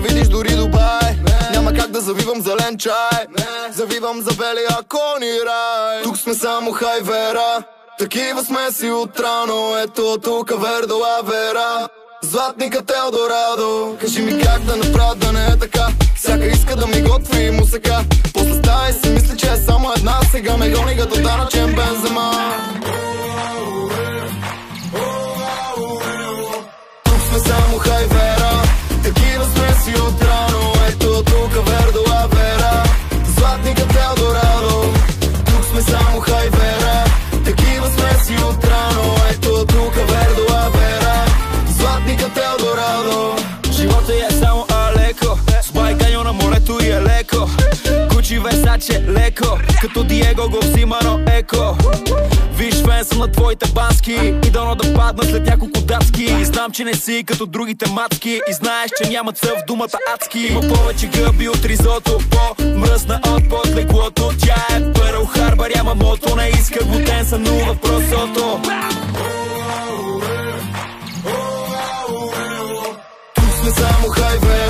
видиш дори Дубай. Няма как да завивам зелен чай, завивам за белия кони рай. Тук сме само хайвера, такива сме си отрано. Ето тук Вердола Вера, златникът Елдорадо. Кажи ми как да направя да не е така. Всяка иска да ми готви мусака. После стая и си мисли, че е само една. Сега ме гони като данъчен Бензема. Тук сме само хайвера, такива сме си отрано. Ето тук Вердола Вера, златникът Елдорадо. Тук сме само хайвера, такива сме си отрано. Ето тук Вердола Вера, златникът Елдорадо. Живота е само алеко, с байганьо на морето и е леко. Кучи Версаче леко, като Диего го взима, но еко. Виж, фен съм на твоите бански и дано да падна след няколко датски. И знам, че не си като другите мацки и знаеш, че няма цъл в думата адски. Има повече гъби от ризото, по-мръсна от под леглото. Тя е Пърл Харбър, яма мото, не иска глутен, сънува в просото. Тук сме само хайвера,